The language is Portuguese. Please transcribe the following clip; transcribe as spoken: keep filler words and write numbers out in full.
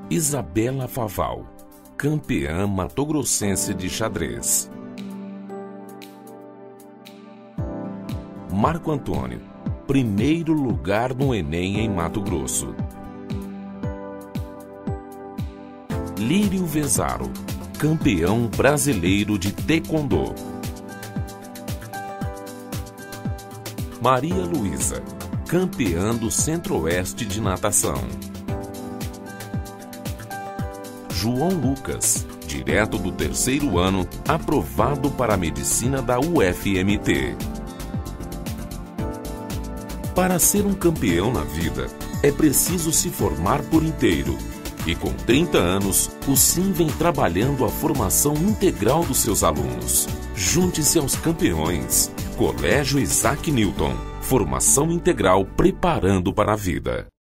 Isabela Faval, campeã matogrossense de xadrez. Marco Antônio, primeiro lugar no Enem em Mato Grosso. Lírio Vezaro, campeão brasileiro de taekwondo. Maria Luísa, campeã do Centro-Oeste de natação. João Lucas, direto do terceiro ano, aprovado para a medicina da U F M T. Para ser um campeão na vida, é preciso se formar por inteiro. E com trinta anos, o Sim vem trabalhando a formação integral dos seus alunos. Junte-se aos campeões. Colégio Isaac Newton. Formação integral preparando para a vida.